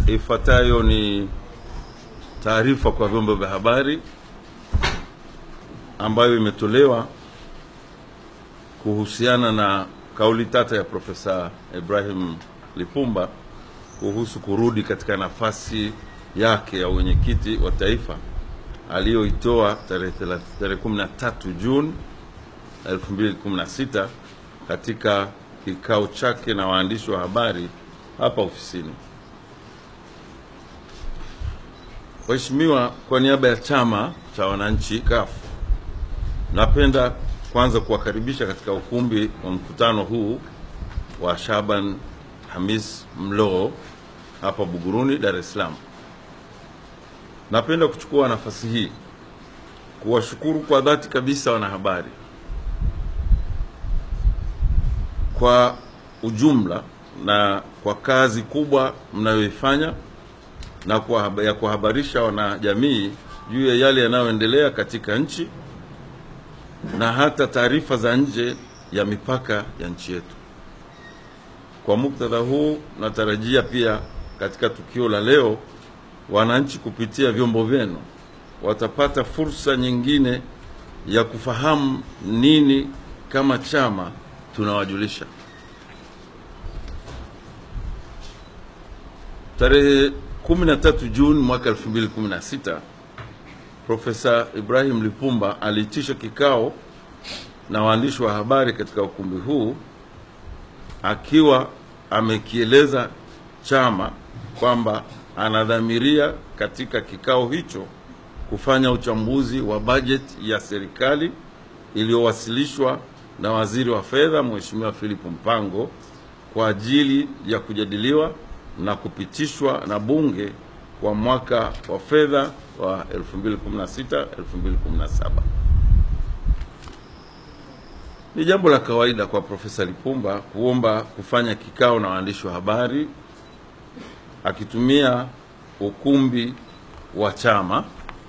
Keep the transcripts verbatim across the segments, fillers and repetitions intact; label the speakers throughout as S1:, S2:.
S1: Ifuatayo ni taarifa kwa vyombo vya habari ambayo imetolewa kuhusiana na kauli tata ya Profesa Ibrahim Lipumba kuhusu kurudi katika nafasi yake ya wenyekiti wa taifa aliyoitoa tarehe kumi na tatu Juni elfu mbili kumi na sita katika kikao chake na waandishi wa habari hapa ofisini. Waheshimiwa, kwa niaba ya chama cha wananchi C U F, napenda kwanza kuwakaribisha katika ukumbi wa mkutano huu wa Shaban Hamis Mlo hapa Buguruni, Dar es Salaam. Napenda kuchukua nafasi hii kuwashukuru kwa dhati kabisa wanahabari kwa ujumla na kwa kazi kubwa mnayoifanya na kwa ya kuhabarisha wanajamii juu ya yale yanayoendelea katika nchi na hata taarifa za nje ya mipaka ya nchi yetu. Kwa muktadha huu, natarajia pia katika tukio la leo wananchi kupitia vyombo vyenu watapata fursa nyingine ya kufahamu nini kama chama tunawajulisha. Tarehe kumi na tatu Juni mwaka elfu mbili kumi na sita, Profesa Ibrahim Lipumba aliitisha kikao na waandishi wa habari katika ukumbi huu akiwa amekieleza chama kwamba anadhamiria katika kikao hicho kufanya uchambuzi wa bajeti ya serikali iliyowasilishwa na Waziri wa Fedha Mheshimiwa Philip Mpango kwa ajili ya kujadiliwa na kupitishwa na bunge kwa mwaka wa fedha wa elfu mbili kumi na sita elfu mbili kumi na saba. Ni jambo la kawaida kwa Profesa Lipumba kuomba kufanya kikao na waandishi wa habari akitumia ukumbi wa chama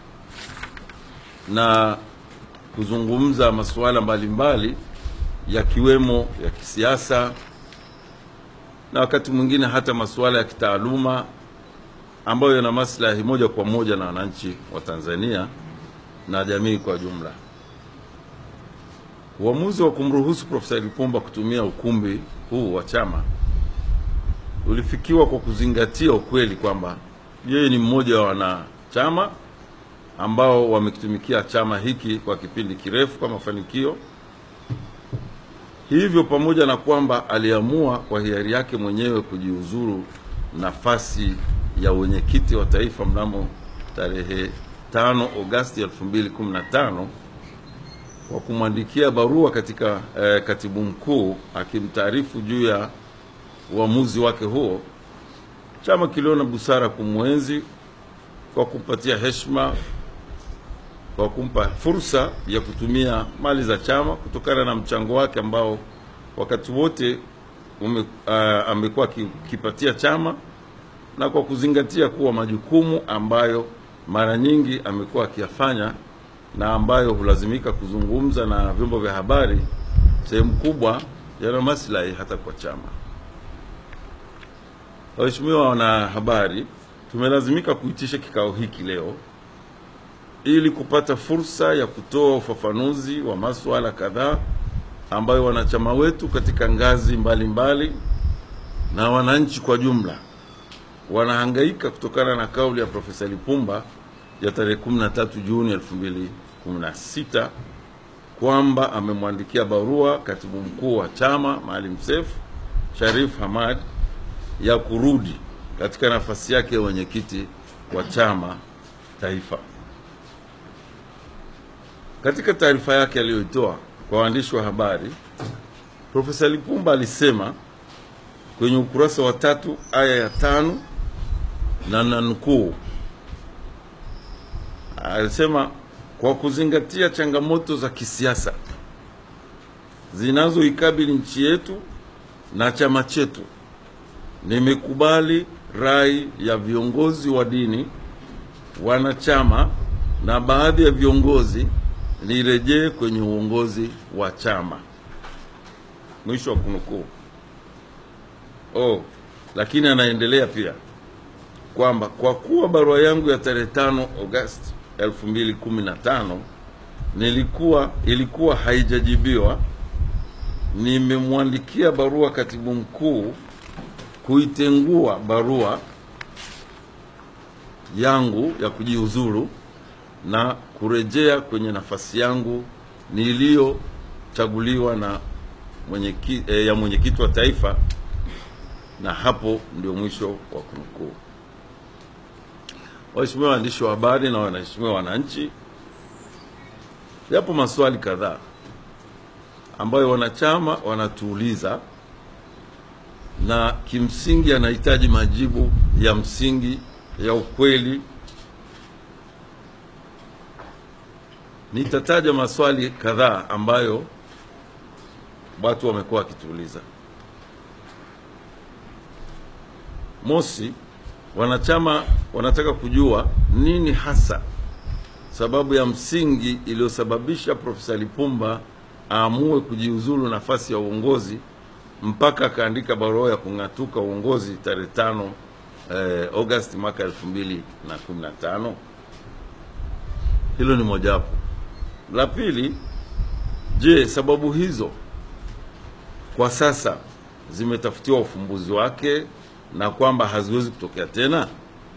S1: na kuzungumza masuala mbalimbali yakiwemo ya kisiasa na wakati mwingine hata masuala ya kitaaluma ambayo yana maslahi moja kwa moja na wananchi wa Tanzania na jamii kwa jumla. Uamuzi wa kumruhusu Profesa Lipumba kutumia ukumbi huu wa chama ulifikiwa kwa kuzingatia ukweli kwamba yeye ni mmoja wa wanachama ambao wamekitumikia chama hiki kwa kipindi kirefu kwa mafanikio. Hivyo, pamoja na kwamba aliamua kwa hiari yake mwenyewe kujiuzuru nafasi ya wenyekiti wa taifa mnamo tarehe tano Agosti elfu mbili kumi na tano kwa kumwandikia barua katika eh, katibu mkuu akimtaarifu juu ya uamuzi wake huo, chama kiliona busara kumwenzi kwa kumpatia heshima, kwa kumpa fursa ya kutumia mali za chama kutokana na mchango wake ambao wakati wote ume, uh, amekuwa kipatia chama, na kwa kuzingatia kuwa majukumu ambayo mara nyingi amekuwa akiyafanya na ambayo hulazimika kuzungumza na vyombo vya habari sehemu kubwa yana maslahi hata kwa chama. Waheshimiwa wanahabari, tumelazimika kuitisha kikao hiki leo ili kupata fursa ya kutoa ufafanuzi wa masuala kadhaa ambayo wanachama wetu katika ngazi mbalimbali mbali, na wananchi kwa jumla wanahangaika kutokana na kauli ya Profesa Lipumba ya tarehe kumi na tatu Juni elfu mbili kumi na sita kwamba amemwandikia barua katibu mkuu wa chama Maalim Seif Sharif Hamad ya kurudi katika nafasi yake ya wenyekiti wa chama taifa. Katika taarifa yake aliyoitoa kwa waandishi wa habari, Profesa Lipumba alisema kwenye ukurasa wa tatu aya ya tano na nanukuu, alisema, kwa kuzingatia changamoto za kisiasa zinazoikabili nchi yetu na chama chetu, nimekubali rai ya viongozi wa dini, wanachama na baadhi ya viongozi nirejee kwenye uongozi wa chama. Mwisho wa kunukuu. Oh, lakini anaendelea pia kwamba kwa kuwa barua yangu ya tarehe tano Agosti elfu mbili kumi na tano nilikuwa ilikuwa haijajibiwa, nimemwandikia barua katibu mkuu kuitengua barua yangu ya kujiuzuru na kurejea kwenye nafasi yangu niliyochaguliwa na mwenyekiti eh, ya mwenyekiti wa taifa, na hapo ndio mwisho wa kunukuu. Waheshimiwa waandishi wa habari na waheshimiwa wananchi, yapo maswali kadhaa ambayo wanachama wanatuuliza na kimsingi yanahitaji majibu ya msingi ya ukweli. Nitataja maswali kadhaa ambayo watu wamekuwa wakituuliza. Mosi, wanachama wanataka kujua nini hasa sababu ya msingi iliyosababisha Profesa Lipumba aamue kujiuzulu nafasi ya uongozi mpaka akaandika barua ya kung'atuka uongozi tarehe tano eh, Agosti mwaka elfu mbili na kumi na tano. Hilo ni mojawapo. La pili, je, sababu hizo kwa sasa zimetafutiwa ufumbuzi wake na kwamba haziwezi kutokea tena?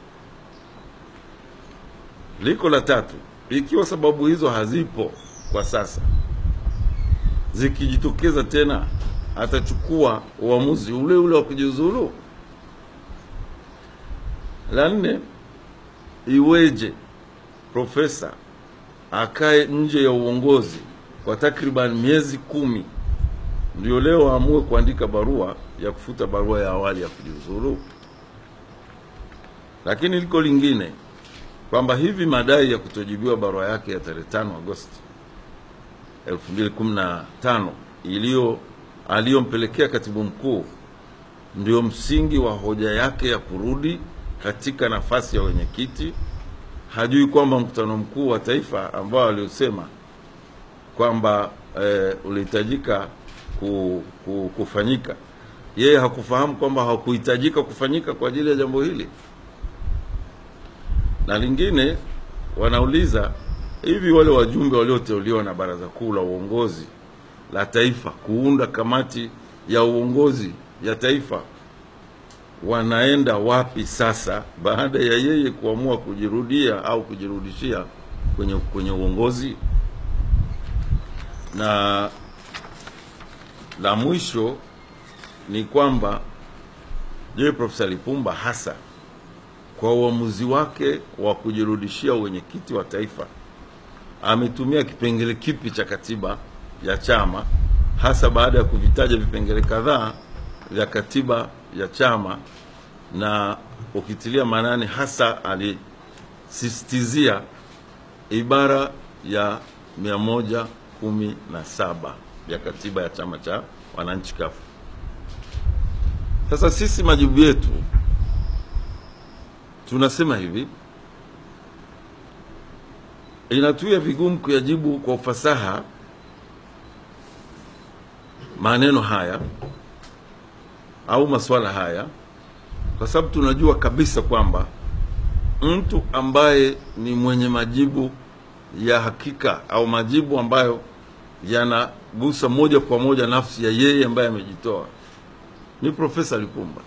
S1: Liko la tatu, ikiwa sababu hizo hazipo kwa sasa, zikijitokeza tena, atachukua uamuzi ule ule wa kujiuzulu? La nne, iweje profesa akae nje ya uongozi kwa takriban miezi kumi ndio leo aamue kuandika barua ya kufuta barua ya awali ya kujiuzulu? Lakini liko lingine, kwamba hivi madai ya kutojibiwa barua yake ya tarehe tano Agosti elfu mbili kumi na tano iliyo aliyompelekea katibu mkuu ndio msingi wa hoja yake ya kurudi katika nafasi ya wenyekiti? Hajui kwamba mkutano mkuu wa taifa ambao aliosema kwamba e, ulihitajika ku, ku, kufanyika, yeye hakufahamu kwamba hakuhitajika kufanyika kwa ajili ya jambo hili? Na lingine, wanauliza hivi wale wajumbe walioteuliwa na Baraza Kuu la Uongozi la Taifa kuunda kamati ya uongozi ya taifa wanaenda wapi sasa baada ya yeye kuamua kujirudia au kujirudishia kwenye kwenye uongozi? Na la mwisho ni kwamba je, Profesa Lipumba hasa kwa uamuzi wake wa kujirudishia wenyekiti wa taifa ametumia kipengele kipi cha katiba ya chama, hasa baada ya kuvitaja vipengele kadhaa vya katiba ya chama, na ukitilia maanani hasa alisisitizia ibara ya mia moja kumi na saba ya katiba ya chama cha wananchi kafu. Sasa sisi majibu yetu tunasema hivi, inatuia vigumu kuyajibu kwa ufasaha maneno haya au maswala haya, kwa sababu tunajua kabisa kwamba mtu ambaye ni mwenye majibu ya hakika au majibu ambayo yanagusa moja kwa moja nafsi ya yeye ambaye amejitoa ni Profesa Lipumba.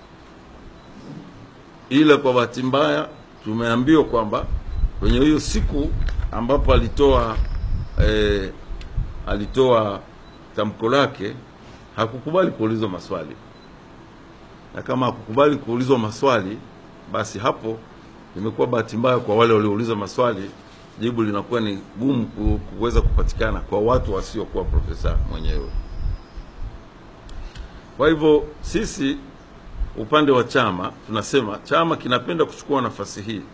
S1: Ila kwa bahati mbaya tumeambiwa kwamba kwenye hiyo siku ambapo alitoa eh, alitoa tamko lake hakukubali kuulizwa maswali, na kama hakukubali kuulizwa maswali, basi hapo imekuwa bahati mbaya kwa wale waliouliza maswali, jibu linakuwa ni gumu kuweza kupatikana kwa watu wasiokuwa profesa mwenyewe. Kwa hivyo sisi upande wa chama tunasema chama kinapenda kuchukua nafasi hii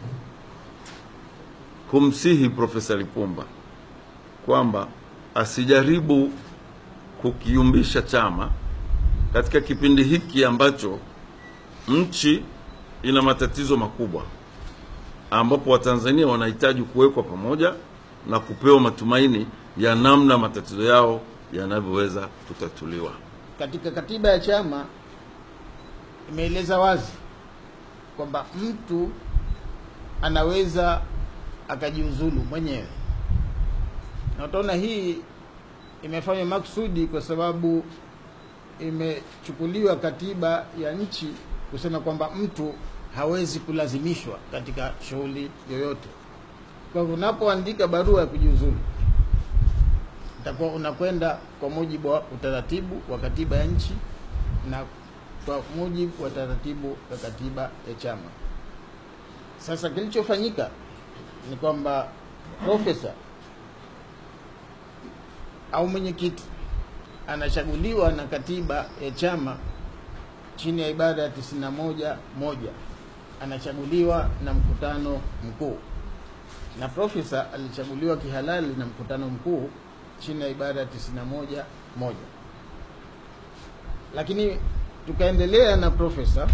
S1: kumsihi Profesa Lipumba kwamba asijaribu kukiumbisha chama katika kipindi hiki ambacho nchi ina matatizo makubwa, ambapo Watanzania wanahitaji kuwekwa pamoja na kupewa matumaini ya namna matatizo yao yanavyoweza kutatuliwa.
S2: Katika katiba ya chama imeeleza wazi kwamba mtu anaweza akajiuzulu mwenyewe. Na utaona hii imefanywa maksudi kwa sababu imechukuliwa katiba ya nchi kusema kwamba mtu hawezi kulazimishwa katika shughuli yoyote. Kwa hivyo unapoandika barua ya kujiuzulu, utakuwa unakwenda kwa mujibu wa utaratibu wa katiba ya nchi na kwa mujibu wa taratibu wa katiba ya chama. Sasa kilichofanyika ni kwamba profesa au mwenyekiti anachaguliwa na katiba ya chama chini ya ibara ya tisini na moja moja, anachaguliwa na mkutano mkuu, na profesa alichaguliwa kihalali na mkutano mkuu chini ya ibara ya tisini na moja moja. Lakini tukaendelea na profesa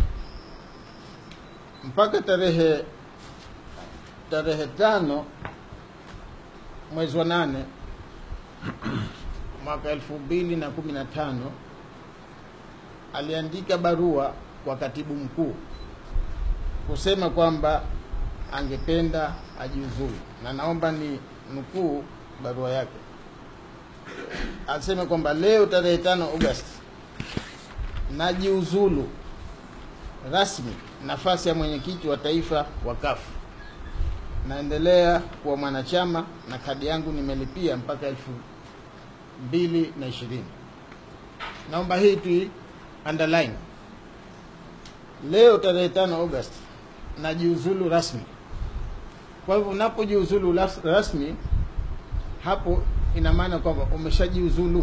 S2: mpaka tarehe tarehe tano mwezi wa nane mwaka elfu mbili na kumi na tano aliandika barua kwa katibu mkuu kusema kwamba angependa ajiuzulu, na naomba ni nukuu barua yake. Alisema kwamba leo tarehe tano Agosti najiuzulu rasmi nafasi ya mwenyekiti wa taifa wa kafu. Naendelea kuwa mwanachama na kadi yangu nimelipia mpaka elfu mbili na ishirini. Naomba hii tu underline. Leo tarehe tano Agosti najiuzulu rasmi. Kwa hivyo unapojiuzulu rasmi, hapo ina maana kwamba umeshajiuzulu.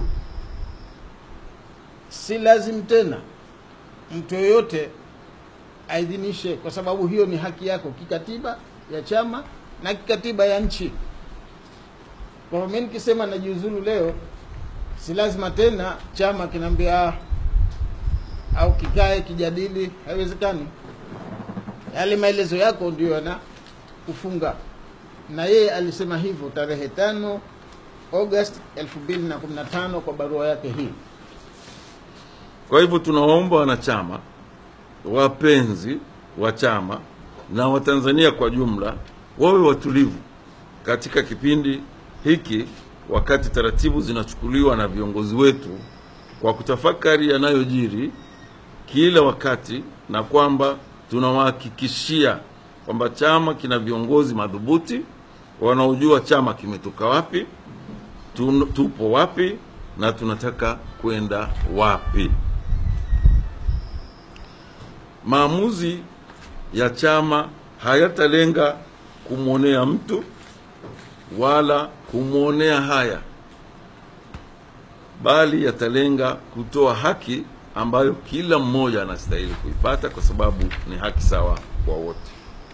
S2: Si lazim tena mtu yoyote aidhinishe, kwa sababu hiyo ni haki yako kikatiba ya chama na kikatiba ya nchi. Kwa hivyo mimi nikisema najiuzulu leo, si lazima tena chama kinambia au kikae kijadili, haiwezekani. Yale maelezo yako ndio yana kufunga. Na yeye alisema hivyo tarehe tano Agosti elfu mbili na kumi na tano kwa barua yake hii.
S1: Kwa hivyo tunaomba wanachama, wapenzi wa chama na Watanzania kwa jumla wawe watulivu katika kipindi hiki, wakati taratibu zinachukuliwa na viongozi wetu kwa kutafakari yanayojiri kila wakati, na kwamba tunawahakikishia kwamba chama kina viongozi madhubuti wanaojua chama kimetoka wapi, tupo wapi na tunataka kwenda wapi. Maamuzi ya chama hayatalenga kumwonea mtu wala kumwonea haya, bali yatalenga kutoa haki ambayo kila mmoja anastahili kuipata, kwa sababu ni haki sawa kwa wote.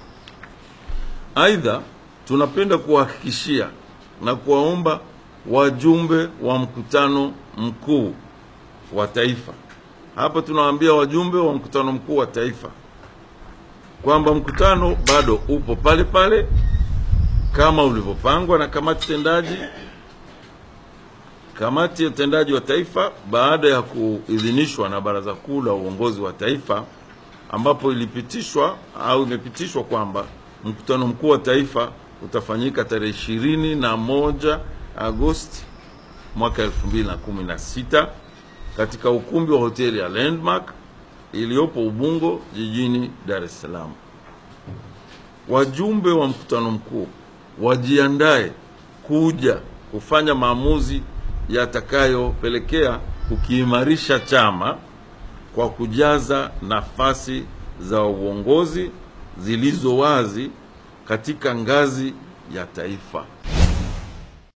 S1: Aidha, tunapenda kuhakikishia na kuwaomba wajumbe wa mkutano mkuu wa taifa. Hapa tunawaambia wajumbe wa mkutano mkuu wa taifa kwamba mkutano bado upo pale pale kama ulivyopangwa na kamati tendaji. Kamati ya utendaji wa taifa baada ya kuidhinishwa na Baraza Kuu la Uongozi wa Taifa, ambapo ilipitishwa au imepitishwa kwamba mkutano mkuu wa taifa utafanyika tarehe ishirini na moja Agosti mwaka elfu mbili na kumi na sita katika ukumbi wa hoteli ya Landmark iliyopo Ubungo jijini Dar es Salaam. Wajumbe wa mkutano mkuu wajiandae kuja kufanya maamuzi yatakayopelekea kukiimarisha chama kwa kujaza nafasi za uongozi zilizo wazi katika ngazi ya taifa.